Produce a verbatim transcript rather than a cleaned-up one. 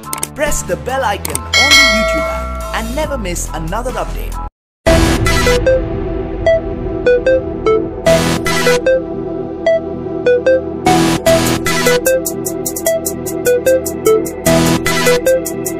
Press the bell icon on the YouTube app and never miss another update. Thank you.